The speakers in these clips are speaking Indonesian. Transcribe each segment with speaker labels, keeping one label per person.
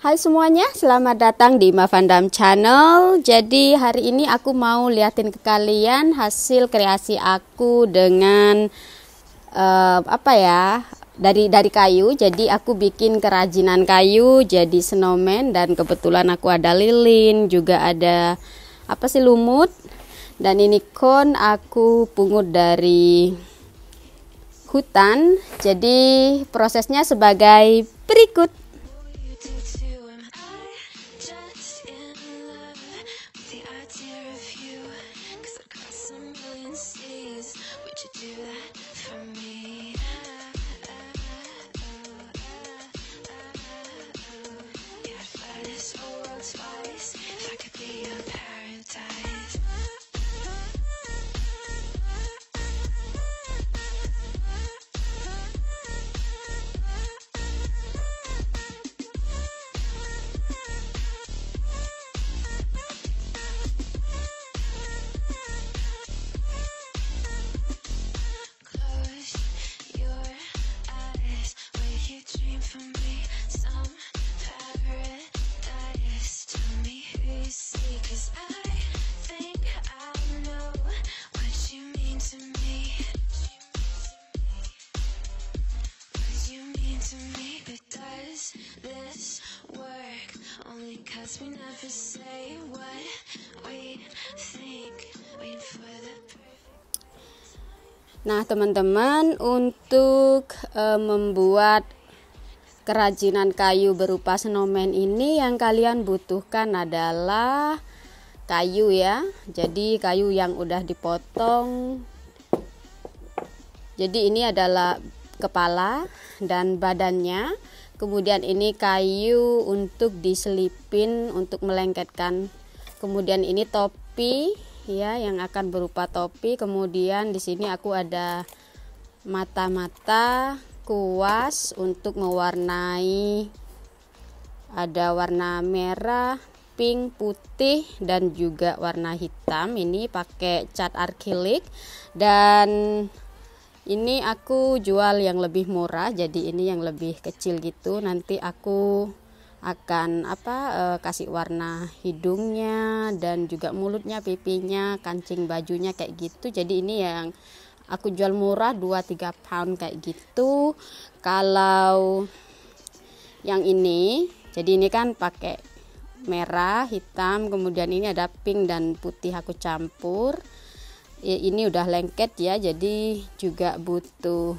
Speaker 1: Hai semuanya, selamat datang di Mavandam Channel. Jadi hari ini aku mau liatin ke kalian hasil kreasi aku dengan dari kayu. Jadi aku bikin kerajinan kayu jadi snowman, dan kebetulan aku ada lilin, juga ada lumut, dan ini kon aku pungut dari hutan. Jadi prosesnya sebagai berikut. Nah teman-teman, untuk membuat kerajinan kayu berupa snowman ini yang kalian butuhkan adalah kayu ya. Jadi kayu yang udah dipotong. Jadi ini adalah kepala dan badannya. Kemudian ini kayu untuk diselipin untuk melengketkan. Kemudian ini topi ya, yang akan berupa topi. Kemudian di sini aku ada mata-mata, kuas untuk mewarnai, ada warna merah, pink, putih, dan juga warna hitam. Ini pakai cat akrilik, dan ini aku jual yang lebih murah, jadi ini yang lebih kecil gitu. Nanti aku akan kasih warna hidungnya dan juga mulutnya, pipinya, kancing bajunya kayak gitu. Jadi ini yang aku jual murah, 2-3 pound kayak gitu. Kalau yang ini, jadi ini kan pakai merah, hitam, kemudian ini ada pink dan putih aku campur. Ini udah lengket ya, jadi juga butuh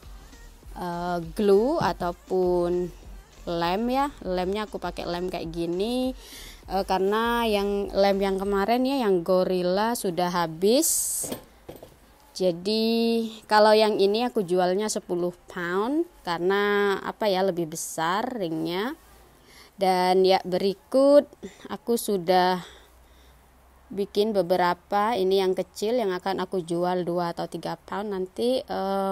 Speaker 1: glue ataupun lem ya. Lemnya aku pakai lem kayak gini karena yang lem yang kemarin ya, yang gorilla sudah habis. Jadi kalau yang ini aku jualnya 10 pound karena lebih besar ringnya. Dan ya berikut aku sudah bikin beberapa, ini yang kecil yang akan aku jual 2 atau 3 pound nanti.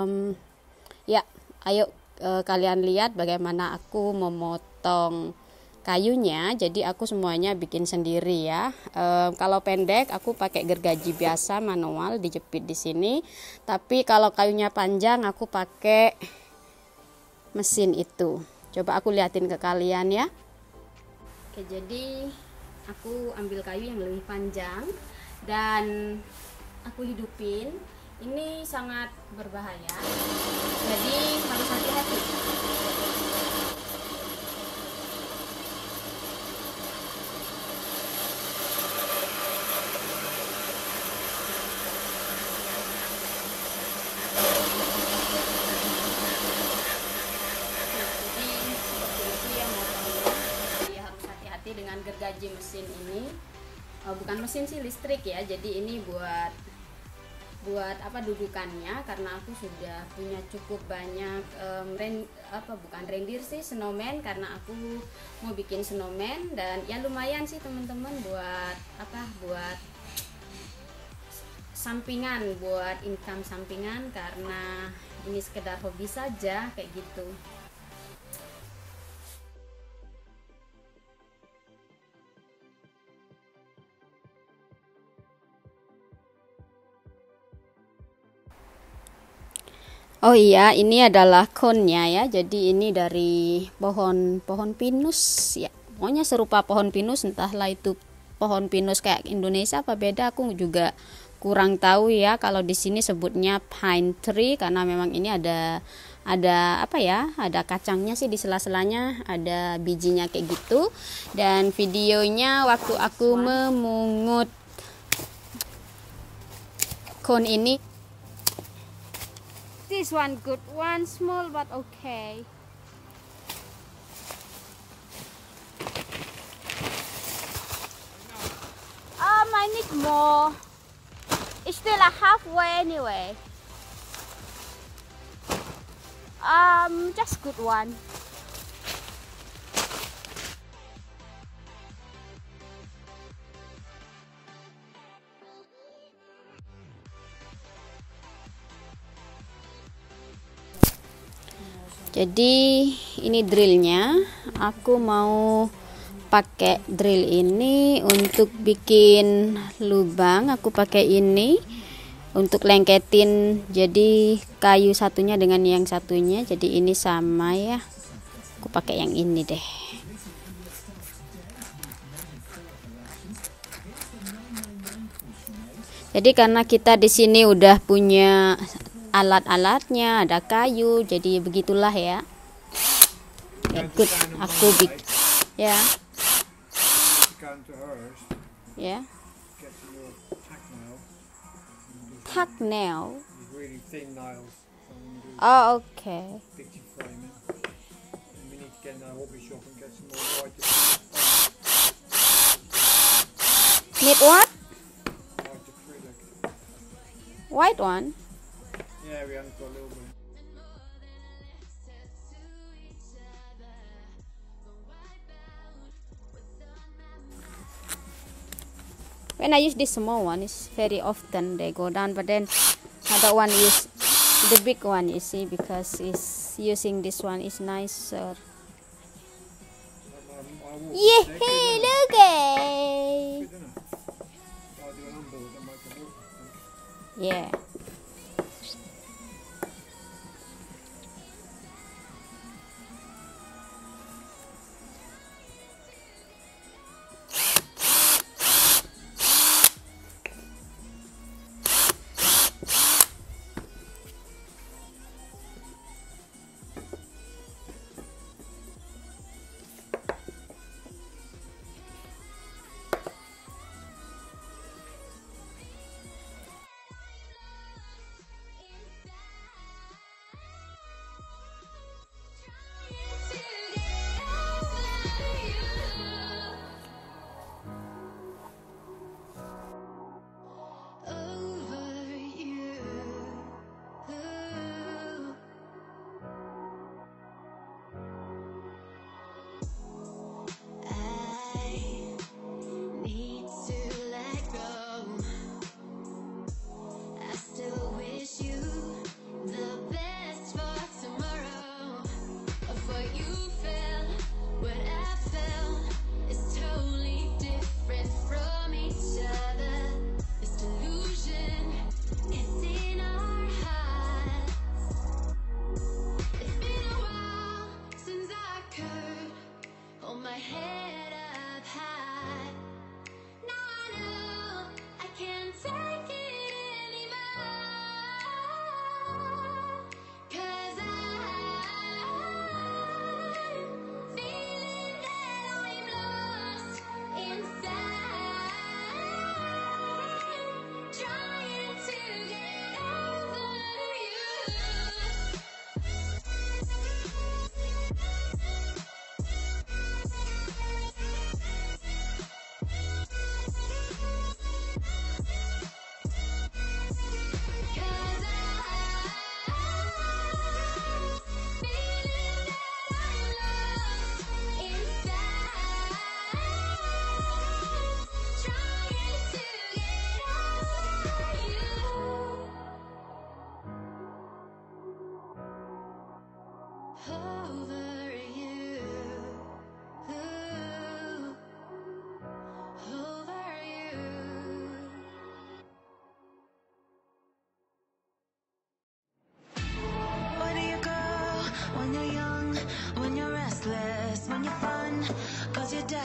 Speaker 1: Ayo kalian lihat bagaimana aku memotong kayunya. Jadi aku semuanya bikin sendiri ya. Kalau pendek aku pakai gergaji biasa manual, dijepit di sini. Tapi kalau kayunya panjang aku pakai mesin itu. Coba aku liatin ke kalian ya. Oke, jadi aku ambil kayu yang lebih panjang dan aku hidupin. Ini sangat berbahaya, jadi harus hati-hati. Dengan gergaji mesin ini, bukan mesin sih, listrik ya. Jadi ini buat dudukannya, karena aku sudah punya cukup banyak bukan reindeer sih, snowman, karena aku mau bikin snowman. Dan ya lumayan sih teman-teman buat sampingan, buat income sampingan, karena ini sekedar hobi saja kayak gitu. Oh iya, ini adalah konnya ya. Jadi ini dari pohon pinus ya, pokoknya serupa pohon pinus, entahlah itu pohon pinus kayak Indonesia apa beda, aku juga kurang tahu ya. Kalau di sini sebutnya pine tree karena memang ini ada apa ya, ada kacangnya sih di sela-selanya, ada bijinya kayak gitu. Dan videonya waktu aku memungut cone ini, this one good one, small but okay. I need more. It's still a halfway anyway. Just good one. Jadi ini drillnya, aku mau pakai drill ini untuk bikin lubang. Aku pakai ini untuk lengketin, jadi kayu satunya dengan yang satunya, jadi ini sama ya. Aku pakai yang ini deh. Jadi karena kita di sini udah punya alat-alatnya, ada kayu, jadi begitulah ya. Ikut aku bikin ya. Yeah. Tack nail.
Speaker 2: Really thin nails.
Speaker 1: Oh, okay.
Speaker 2: Picture framing. And we need to get in our hobby shop and get some more white.
Speaker 1: Need what?
Speaker 2: White acrylic.
Speaker 1: White one?
Speaker 2: Yeah, we haven't got a little bit.
Speaker 1: When I use this small one, it's very often they go down, but then other one is the big one, you see, because it's using this one is nicer. Yeah, look at. Yeah.
Speaker 3: When you're young, when you're restless, when you're fun, 'cause you're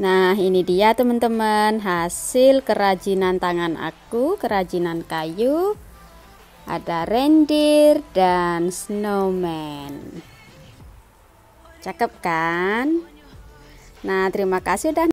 Speaker 1: Nah, ini dia teman-teman hasil kerajinan tangan aku, kerajinan kayu. Ada reindeer dan snowman. Cakep kan? Nah, terima kasih udah